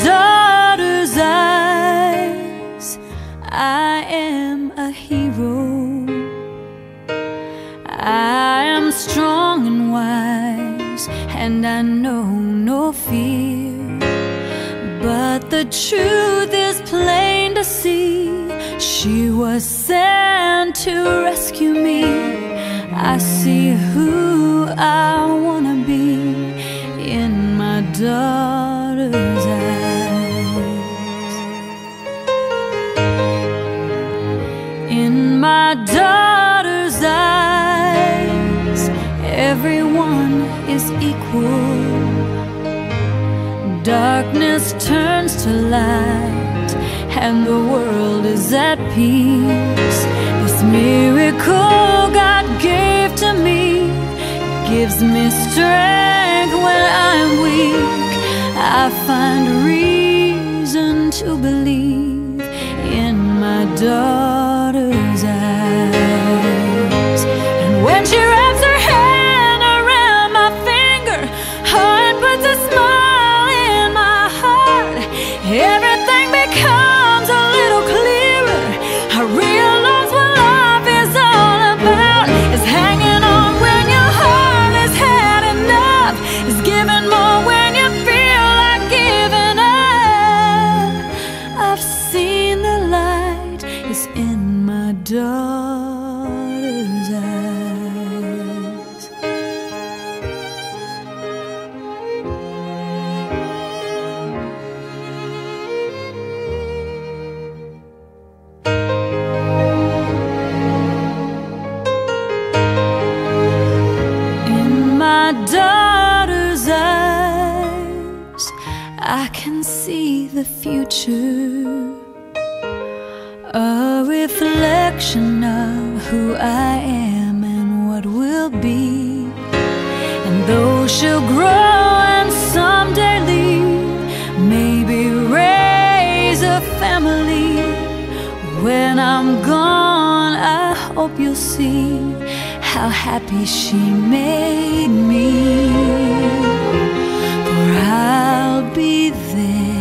daughter's eyes, I am a hero. I am strong and wise, and I know no fear. But the truth is plain to see, she was sent to rescue me. I see who I wanna be in my daughter's eyes. In my daughter's eyes, everyone is equal. Darkness turns to light, and the world is at peace. This miracle God gave to me gives me strength when I'm weak. I find reason to believe in my daughter's eyes. And when she wraps her hand around my finger, and puts a smile in my heart, everything becomes a little clearer. I realize what life is all about. It's hanging on when your heart has had enough. It's giving more when you feel like giving up. I've seen the light is in my daughter's eyes. In my daughter's eyes, I can see the future, a reflection of who I am and what will be. And though she'll grow and someday leave, maybe raise a family, when I'm gone, I hope you'll see how happy she made me. For I'll be there